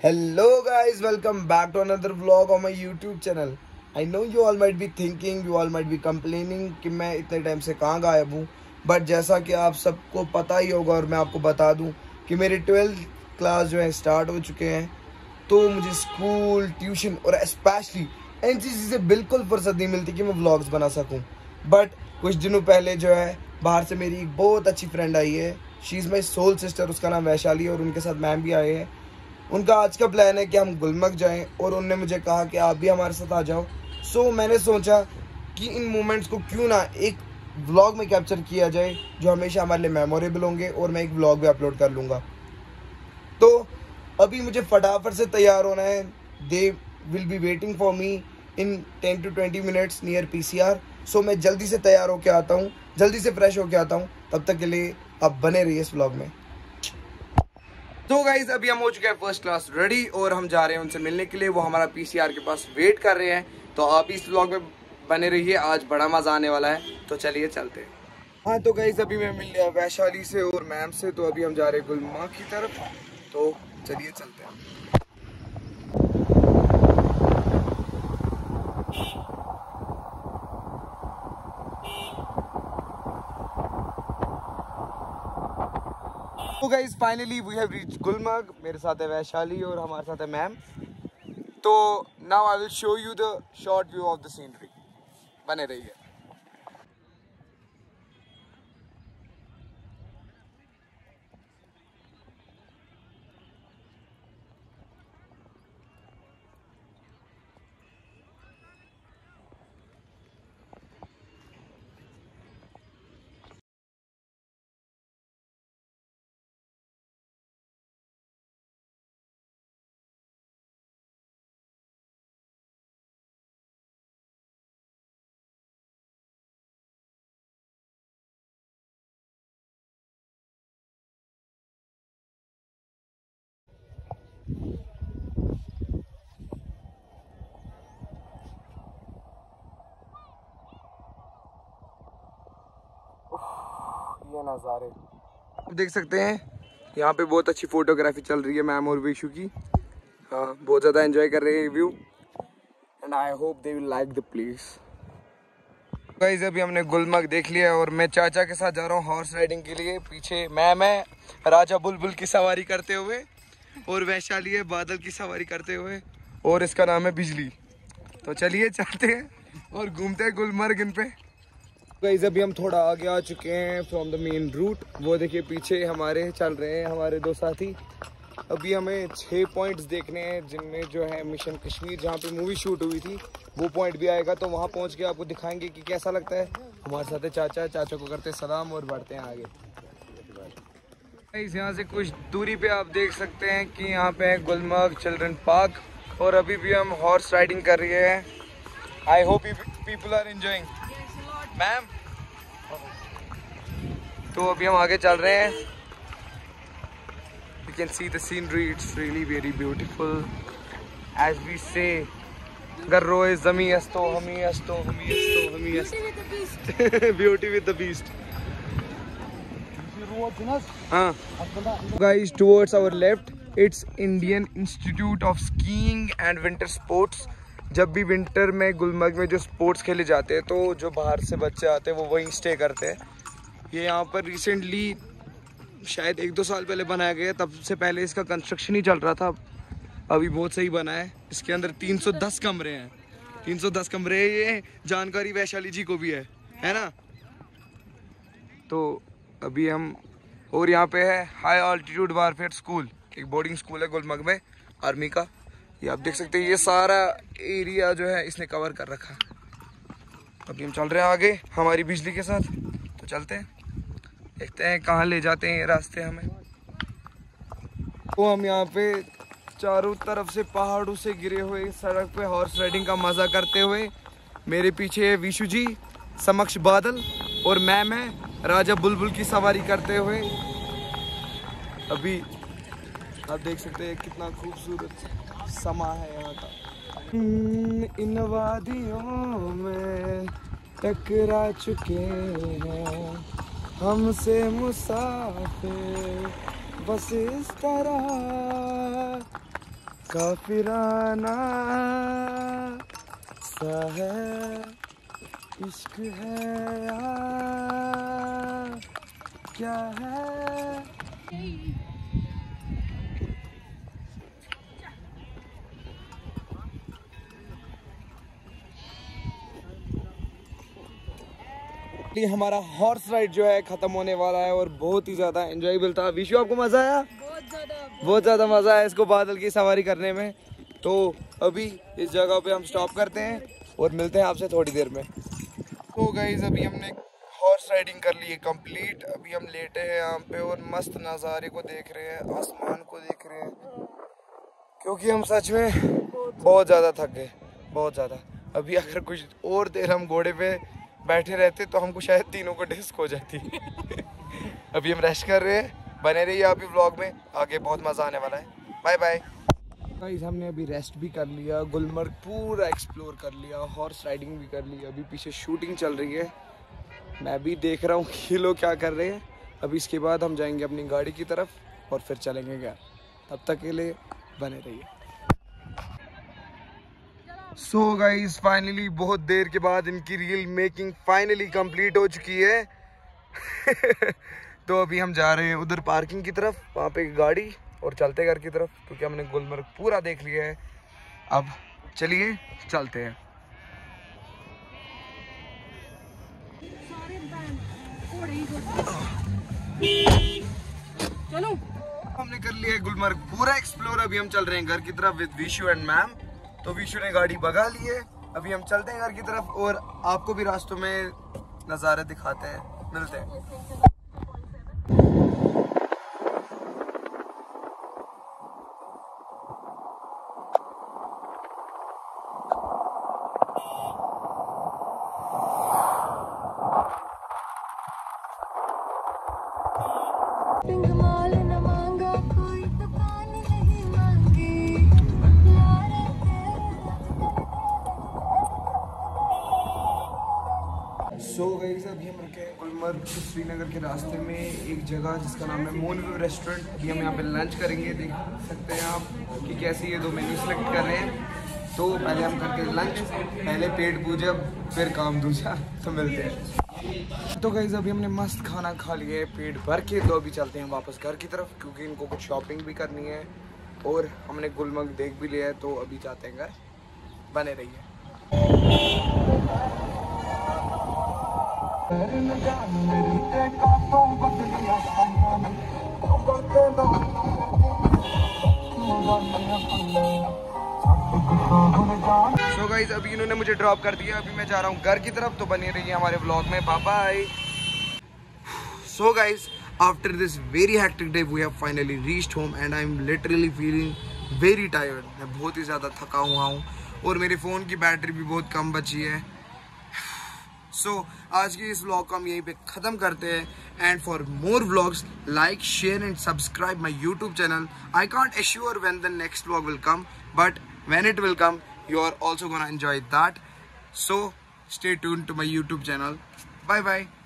Hello guys, welcome back to another vlog on my YouTube channel. I know you all might be thinking, you all might be complaining कि मैं इतने time से कहाँ गायब हूँ. But जैसा कि आप सबको पता ही होगा और मैं आपको बता दूँ कि मेरे 12th क्लास जो है स्टार्ट हो चुके हैं. तो मुझे स्कूल, ट्यूशन और स्पेशली एनसीसी से बिल्कुल फुर्सत नहीं मिलती कि मैं व्लॉग्स बना सकूँ. बट कुछ दिनों पहले जो है बाहर से मेरी एक बहुत अच्छी फ्रेंड आई है. She is my soul sister, उसका नाम वैशाली और उनके साथ मैम भी आए हैं. उनका आज का प्लान है कि हम गुलमर्ग जाएं और उन्होंने मुझे कहा कि आप भी हमारे साथ आ जाओ. सो मैंने सोचा कि इन मोमेंट्स को क्यों ना एक व्लॉग में कैप्चर किया जाए जो हमेशा हमारे लिए मेमोरेबल होंगे और मैं एक व्लॉग भी अपलोड कर लूँगा. तो अभी मुझे फटाफट से तैयार होना है. They will be waiting for me in 10 to 20 minutes near PCR. So मैं जल्दी से तैयार होके आता हूँ, जल्दी से फ्रेश होके आता हूँ. तब तक के लिए आप बने रहिए इस व्लॉग में. तो गाइज अभी हम हो चुके हैं फर्स्ट क्लास रेडी और हम जा रहे हैं उनसे मिलने के लिए. वो हमारा PCR के पास वेट कर रहे हैं. तो आप इस व्लॉग में बने रहिए, आज बड़ा मजा आने वाला है. तो चलिए चलते हैं. हाँ तो गाइज अभी मैं मिल गया वैशाली से और मैम से. तो अभी हम जा रहे हैं गुलमर्ग की तरफ. तो चलिए चलते हैं. तो guys finally we have reached Gulmarg. मेरे साथ है वैशाली और हमारे साथ है मैम. तो now I will show you the short view of the scenery. बने रहिए. ये नज़ारे आप देख सकते हैं. यहाँ पे बहुत अच्छी फोटोग्राफी चल रही है मैम और विशु की. हाँ बहुत ज़्यादा एंजॉय कर रहे हैं view and I hope they will like the place. Guys अभी हमने गुलमर्ग देख लिया और मैं चाचा के साथ जा रहा हूँ हॉर्स राइडिंग के लिए. पीछे मैम है राजा बुलबुल की सवारी करते हुए और वैशाली है बादल की सवारी करते हुए और इसका नाम है बिजली. तो चलिए चलते हैं और घूमते हैं गुलमर्ग इन पे. गाइस अभी हम थोड़ा आगे आ चुके हैं फ्रॉम द मेन रूट. वो देखिए पीछे हमारे चल रहे हैं हमारे दो साथी. अभी हमें 6 पॉइंट्स देखने हैं जिनमें जो है मिशन कश्मीर जहाँ पे मूवी शूट हुई थी वो पॉइंट भी आएगा. तो वहाँ पहुँच के आपको दिखाएंगे कि कैसा लगता है. हमारे साथ है चाचा. चाचा को करते सलाम और बढ़ते हैं आगे. गाइस यहाँ से कुछ दूरी पे आप देख सकते हैं कि यहाँ पे है गुलमर्ग चिल्ड्रन पार्क और अभी भी हम हॉर्स राइडिंग कर रहे हैं. I hope people are enjoying. Ma'am तो अभी हम आगे चल रहे हैं. You can see the scenery, it's really very beautiful. As we say, Garro is zami asto, hami asto, hami asto, hami asto. Beauty with the beast. Guys, towards our left, it's Indian Institute of Skiing and Winter Sports. जब भी winter में गुलमर्ग में जो sports खेले जाते हैं तो जो बाहर से बच्चे आते हैं वो वहीं स्टे करते हैं. ये यहाँ पर रिसेंटली शायद 1-2 साल पहले बनाया गया. तब से पहले इसका कंस्ट्रक्शन ही चल रहा था. अभी बहुत सही बना है. इसके अंदर 310 कमरे हैं. 310 कमरे. ये जानकारी वैशाली जी को भी है ना. तो अभी हम और यहाँ पे है हाई ऑल्टीट्यूड वारफेयर स्कूल. एक बोर्डिंग स्कूल है गुलमर्ग में आर्मी का. ये आप देख सकते हैं ये सारा एरिया जो है इसने कवर कर रखा. अभी हम चल रहे हैं आगे हमारी बिजली के साथ. तो चलते हैं देखते हैं कहाँ ले जाते हैं ये रास्ते हमें. तो हम यहाँ पे चारों तरफ से पहाड़ों से गिरे हुए सड़क पे हॉर्स राइडिंग का मज़ा करते हुए. मेरे पीछे है विशु जी, समक्ष बादल और मैम है राजा बुलबुल की सवारी करते हुए. अभी आप देख सकते हैं कितना खूबसूरत समा है यहाँ का. इन वादियों में टकरा चुके हैं हमसे मुसाफिर बस इस तरह काफिराना सा है इश्क है या क्या है। हमारा हॉर्स राइड जो है खत्म होने वाला है और बहुत ही ज्यादा एंजॉयबल था। विशु आपको मजा आया? बहुत ज्यादा मजा आया इसको बादल की सवारी करने में। तो अभी इस जगह पे हम स्टॉप करते हैं और मिलते हैं आपसे थोड़ी देर में। तो गाइस अभी हमने हॉर्स राइडिंग कर ली है कंप्लीट। अभी हम लेटे हैं यहाँ पे और मस्त नज़ारे को देख रहे हैं, आसमान को देख रहे हैं, क्योंकि हम सच में बहुत ज़्यादा थक गए, बहुत ज़्यादा। अभी अगर कुछ और देर हम घोड़े पे बैठे रहते तो हमको शायद तीनों को डिस्क हो जाती। अभी हम रेस्ट कर रहे हैं, बने रहिए आप भी व्लॉग में, आगे बहुत मज़ा आने वाला है। Bye bye guys. हमने अभी रेस्ट भी कर लिया, गुलमर्ग पूरा एक्सप्लोर कर लिया, हॉर्स राइडिंग भी कर ली। अभी पीछे शूटिंग चल रही है, मैं भी देख रहा हूँ कि लोग क्या कर रहे हैं। अभी इसके बाद हम जाएंगे अपनी गाड़ी की तरफ और फिर चलेंगे घर। तब तक के लिए बने रहिए। सो गाइस फाइनली बहुत देर के बाद इनकी रील मेकिंग फाइनली कंप्लीट हो चुकी है। तो अभी हम जा रहे हैं उधर पार्किंग की तरफ, वहाँ पे गाड़ी, और चलते घर की तरफ, क्योंकि हमने गुलमर्ग पूरा देख लिया है। अब चलिए चलते हैं। चलो हमने कर लिया है गुलमर्ग पूरा एक्सप्लोर। अभी हम चल रहे हैं घर की तरफ विद विशु एंड मैम। तो विशु ने गाड़ी भगा ली है, अभी हम चलते हैं घर की तरफ और आपको भी रास्तों में नज़ारे दिखाते हैं। मिलते हैं। सो गाइस अभी हम रुके हैं गुलमर्ग श्रीनगर के रास्ते में एक जगह जिसका नाम है मून व्यू रेस्टोरेंट। अभी हम यहाँ पे लंच करेंगे, देख सकते हैं आप कि कैसे ये दो मेन्यू सेलेक्ट कर रहे हैं। तो पहले हम करते हैं लंच, पहले पेट पूजा फिर काम दूसरा। तो मिलते हैं। तो गाइस अभी हमने मस्त खाना खा लिया है पेट भर के। तो अभी चलते हैं वापस घर की तरफ, क्योंकि इनको कुछ शॉपिंग भी करनी है और हमने गुलमर्ग देख भी लिया है। तो अभी जाते हैं घर, बने रहिए। सो गाइस अभी इन्होंने मुझे ड्रॉप कर दिया, अभी मैं जा रहा हूँ घर की तरफ। तो बने रहिए हमारे व्लॉग में, bye bye. So guys after this very hectic day we have finally reached home and I am literally feeling very tired. मैं बहुत ही ज़्यादा थका हुआ हूँ और मेरे फ़ोन की बैटरी भी बहुत कम बची है। सो आज की इस व्लॉग को हम यहीं पे ख़त्म करते हैं। And for more vlogs like share and subscribe my YouTube channel. I can't assure when the next vlog will come, but when it will come you are also gonna enjoy that. So stay tuned to my YouTube channel. Bye bye.